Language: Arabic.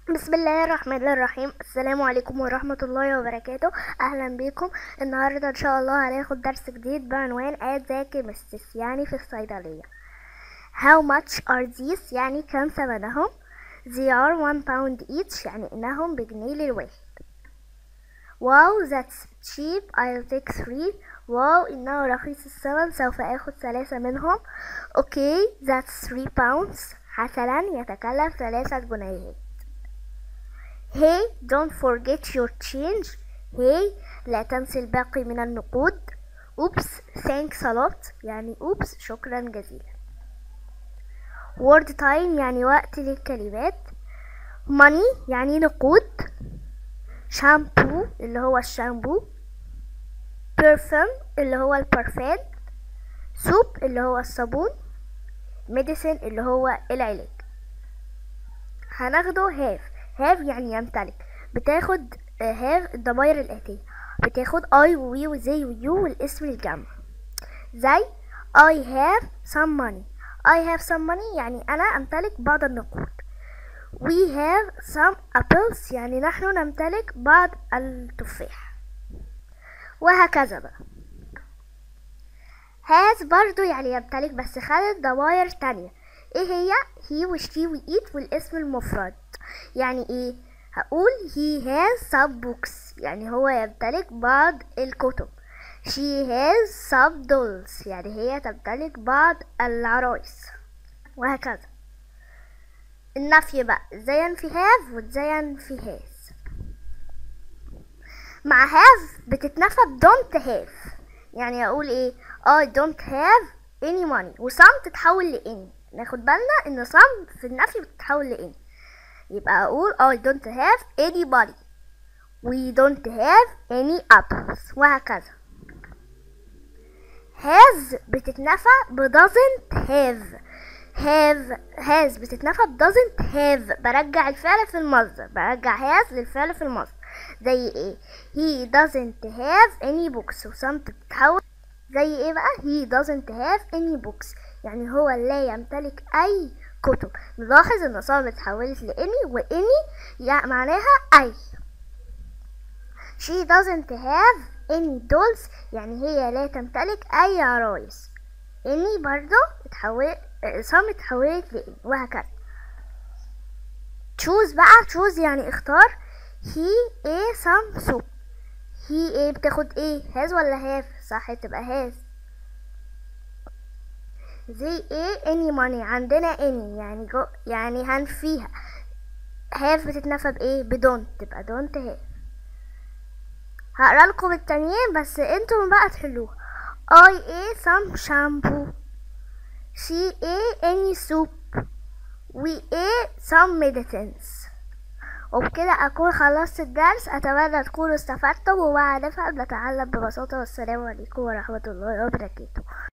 بسم الله الرحمن الرحيم. السلام عليكم ورحمة الله وبركاته. اهلا بيكم. النهاردة ان شاء الله هناخد درس جديد بعنوان add the chemists يعني في الصيدلية. How much are these يعني كم ثمنهم؟ They are 1 pound each يعني انهم بجنيه للواحد. Wow that's cheap, I'll take 3. واو انه رخيص الثمن، سوف اخذ 3 منهم. Okay that's 3 pounds. حسنا يتكلف 3 جنيهات. Hey don't forget your change. Hey لا تنسي الباقي من النقود. Oops thanks a lot يعني oops شكرا جزيلا. Word time يعني وقت للكلمات. Money يعني نقود. Shampoo اللي هو الشامبو. Perfume اللي هو البرفان. Soap اللي هو الصابون. Medicine اللي هو العلاج. هناخده have يعني يمتلك. بتاخد have الضمائر الآتية، بتاخد I و we و they و you والاسم الجمع. زي I have some money. I have some money يعني أنا أمتلك بعض النقود. We have some apples يعني نحن نمتلك بعض التفاح. وهكذا بقى. has برضو يعني يمتلك بس خدت ضمائر تانية. ايه هي؟ he و she و it والاسم المفرد. يعني ايه؟ هقول he has some books يعني هو يمتلك بعض الكتب. she has some dolls يعني هي تمتلك بعض العرايس. وهكذا. النفي بقى ازاي في have وازاي في has. مع have بتتنفى ب don't have. يعني اقول ايه؟ I don't have any money و some تتحول ل any. ناخد بالنا ان some في النفي بتتحول ل any. يبقى اقول I don't have any money. We don't have any apples. وهكذا. has بتتنفى ب doesn't have. has بتتنفى ب doesn't have. برجع الفعل في المصدر، برجع has للفعل في المصدر. زي ايه؟ he doesn't have any books و some تتحول زي ايه بقى؟ he doesn't have any books يعني هو لا يمتلك اي كتب. نلاحظ ان صار اتحولت لاني واني يعني معناها اي. she doesn't have any dolls يعني هي لا تمتلك اي عرايس. اني برضو اتحولت صار اتحولت لاني. وهكذا. choose بقى، choose يعني اختار. he a some soup. he a بتاخد ايه؟ has ولا have؟ صح تبقى has. they a any money عندنا any يعني يعني هنفيها. have بتتنفى بايه؟ بدونت تبقى don't have. هقرا لكم التانيين بس انتم بقى تحلوها. I a some shampoo. she a any soup. we a some medicines. وبكده أكون خلصت الدرس. أتمنى تكونوا استفدتم ومع نفهم نتعلم ببساطة. والسلام عليكم ورحمة الله وبركاته.